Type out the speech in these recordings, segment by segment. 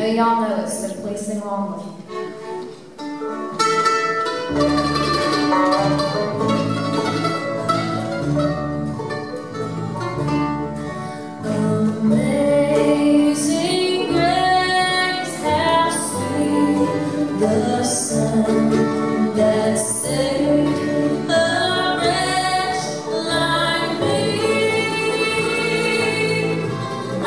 know y'all know it, so please sing along with me. Amazing grace, how sweet the sound that saved a wretch like me. I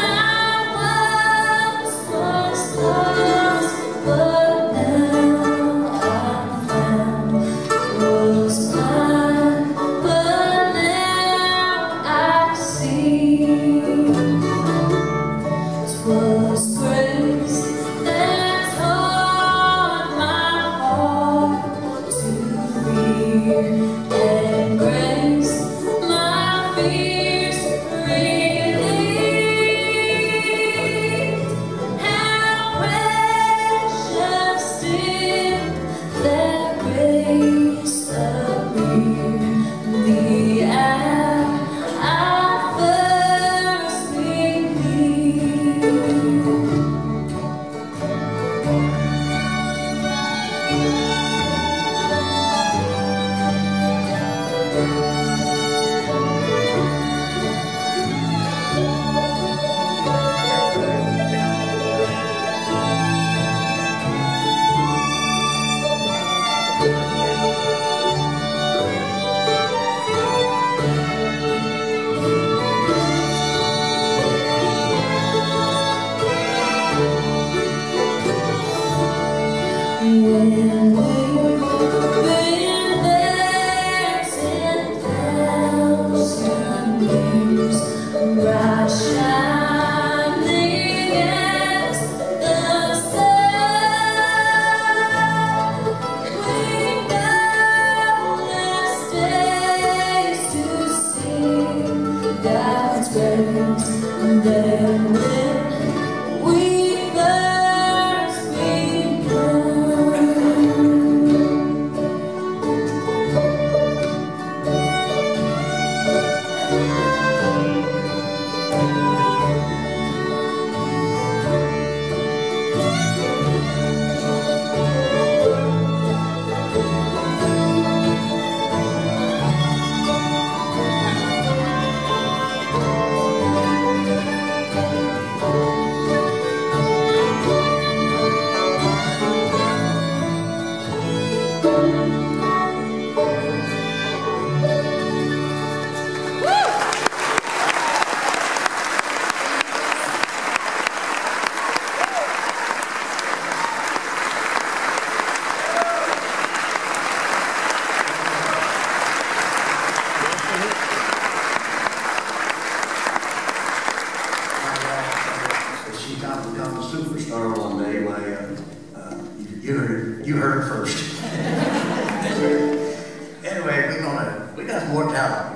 was lost, but now I'm found. Was blind, but now I see. 'Twas grace that taught my heart to fear, and grace my fears relieved. How precious did that grace appear the hour I first believed. When we've been there 10,000 years, bright shining as the sun, we've countless days to sing God's grace. Then when we first begun. She kind of become a superstar one day when you heard it first. Anyway, we got more talent.